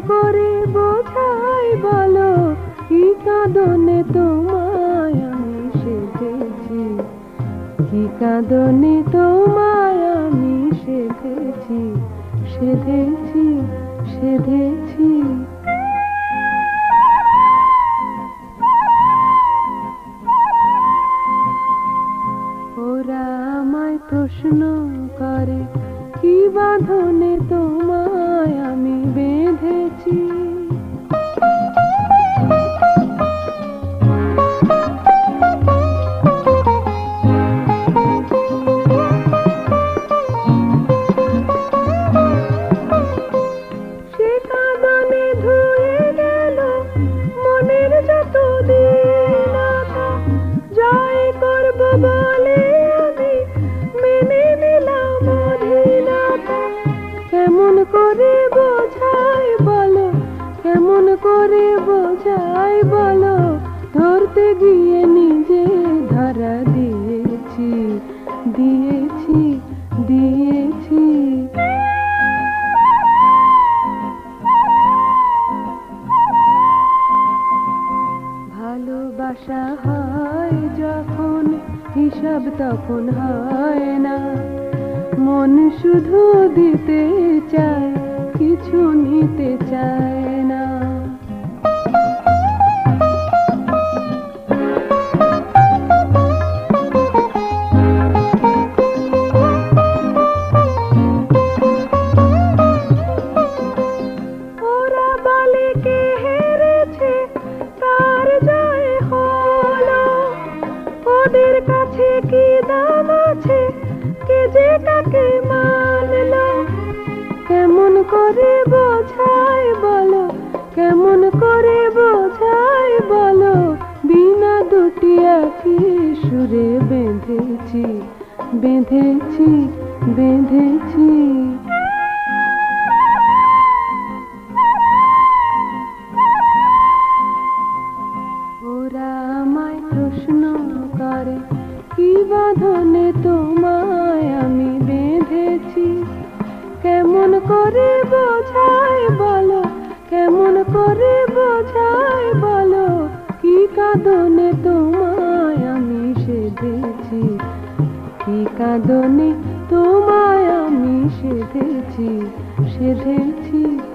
করে বোঝাই বলো, কি কাঁদনে তোমায় আমি সেধেছি, কি কাঁদনে তোমায় আমি সেধেছি, সেধেছি, সেধেছি। ওরা আমায় প্রশ্ন করে, কি বাঁধনে তোমায় আমি বেঁধেছি। সে কাঁদনে ধুয়ে গেল মনের যত দীনতা, জয় করব বলে আমি মেনে নিলাম অধীনতা। কেমন করে বোঝাই বলো, কেমন করে বোঝাই বলো, ধরতে গিয়ে নিজে ধরা দিয়েছি, দিয়েছি, দিয়েছি। ভালোবাসা হয় যখন হিসাব তখন হয় না, মন শুধু দিতে চায় কিছু নিতে চায় না। ওরা বলে কে হেরেছে তার জয় হলো, ওদের কাছে কি দাম আছে কে যে কাকে মানলো। কেমন করে বোঝাই বলো, কেমন করে বোঝাই বলো, বিনা দুটি একই সুরে বেঁধেছি, বেঁধেছি, বেঁধেছি। ওরা আমায় প্রশ্ন করে, কি বাঁধনে তোমায় আমি বেঁধেছি। কেমন করে বোঝাই বলো, কেমন করে বোঝাই বলো, কি কাঁদনে তোমায় আমি সেধেছি, কি কাঁদনে তোমায় আমি সেধেছি, সেধেছি।